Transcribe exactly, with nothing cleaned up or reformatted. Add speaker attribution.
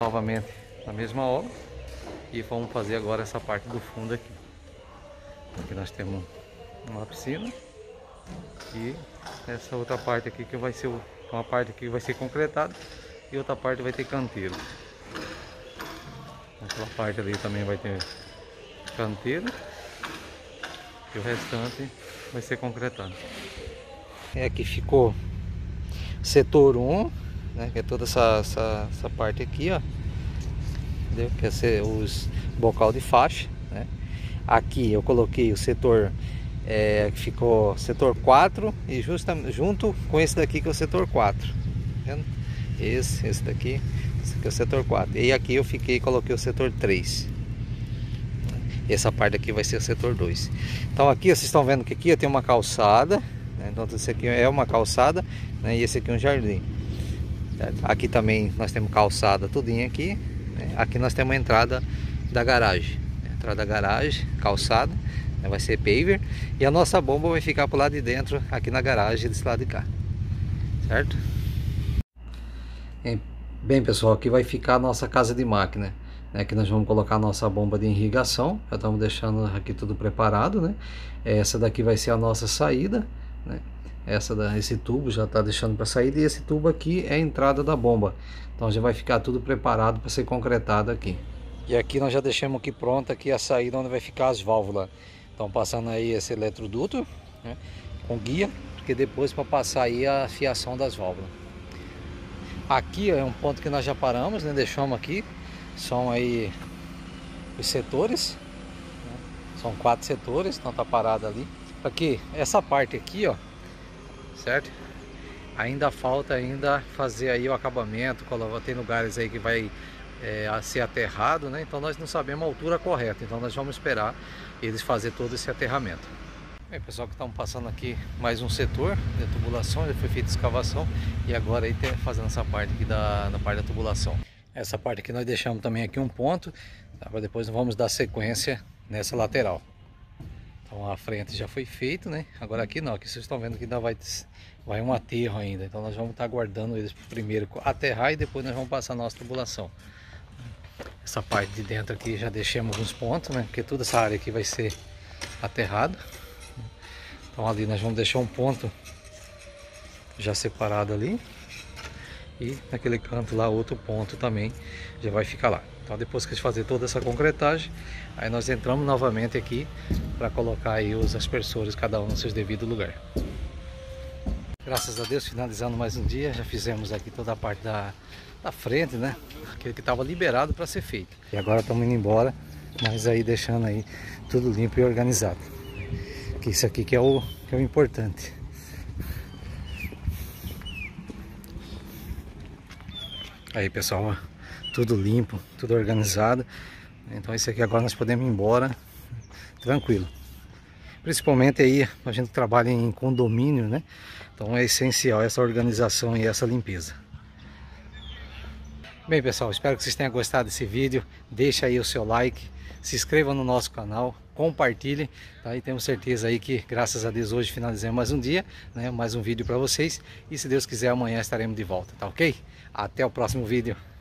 Speaker 1: Novamente na mesma obra e vamos fazer agora essa parte do fundo aqui. Aqui nós temos uma piscina e essa outra parte aqui que vai ser uma parte que vai ser concretada e outra parte vai ter canteiro. Aquela parte ali também vai ter canteiro e o restante vai ser concretado. É, aqui ficou setor um, né, que é toda essa, essa, essa parte aqui, ó, entendeu? Que é ser os bocal de faixa, né? Aqui eu coloquei o setor é, que ficou setor quatro e justa, junto com esse daqui que é o setor quatro, tá vendo? Esse, esse daqui, esse aqui é o setor quatro. E aqui eu fiquei coloquei o setor três. Essa parte aqui vai ser o setor dois. Então aqui vocês estão vendo que aqui tem uma calçada, né? Então esse aqui é uma calçada, né? E esse aqui é um jardim. Certo? Aqui também nós temos calçada tudinho aqui, né? Aqui nós temos a entrada da garagem, entrada da garagem, calçada, né? Vai ser paver e a nossa bomba vai ficar pro lado de dentro aqui na garagem desse lado de cá, certo? Bem pessoal, aqui vai ficar a nossa casa de máquina, né? Que nós vamos colocar a nossa bomba de irrigação, já estamos deixando aqui tudo preparado, né? Essa daqui vai ser a nossa saída, né? Essa da, esse tubo já está deixando para saída e esse tubo aqui é a entrada da bomba. Então já vai ficar tudo preparado para ser concretado aqui. E aqui nós já deixamos aqui pronta aqui a saída onde vai ficar as válvulas. Então passando aí esse eletroduto, né, com guia, porque depois para passar aí a fiação das válvulas. Aqui é um ponto que nós já paramos, né, deixamos aqui. São aí os setores, né, são quatro setores, então tá parado ali. Aqui essa parte aqui, ó, certo? Ainda falta ainda fazer aí o acabamento, tem lugares aí que vai é, ser aterrado, né? Então nós não sabemos a altura correta, então nós vamos esperar eles fazer todo esse aterramento. Bem, pessoal, que estamos passando aqui mais um setor de tubulação, já foi feita escavação e agora aí tem, fazendo essa parte aqui da, da parte da tubulação. Essa parte aqui nós deixamos também aqui um ponto, tá? Para depois nós vamos dar sequência nessa lateral. Então a frente já foi feito, né? Agora aqui não, aqui vocês estão vendo que ainda vai, vai um aterro ainda. Então nós vamos estar aguardando eles primeiro aterrar e depois nós vamos passar a nossa tubulação. Essa parte de dentro aqui já deixamos alguns pontos, né? Porque toda essa área aqui vai ser aterrada. Então ali nós vamos deixar um ponto já separado ali. E naquele canto lá outro ponto também já vai ficar lá. Então depois que a gente fazer toda essa concretagem, aí nós entramos novamente aqui para colocar aí os aspersores, cada um no seu devido lugar. Graças a Deus, finalizando mais um dia, já fizemos aqui toda a parte da, da frente, né? Aquele que estava liberado para ser feito. E agora estamos indo embora, mas aí deixando aí tudo limpo e organizado. Que isso aqui que é o, que é o importante. Aí pessoal, ó, tudo limpo, tudo organizado. Então esse aqui agora nós podemos ir embora tranquilo. Principalmente aí a gente trabalha em condomínio, né? Então é essencial essa organização e essa limpeza. Bem pessoal, espero que vocês tenham gostado desse vídeo. Deixa aí o seu like, se inscreva no nosso canal, compartilhe, tá? E temos certeza aí que graças a Deus hoje finalizamos mais um dia, né? Mais um vídeo para vocês. E se Deus quiser amanhã estaremos de volta, tá ok? Até o próximo vídeo.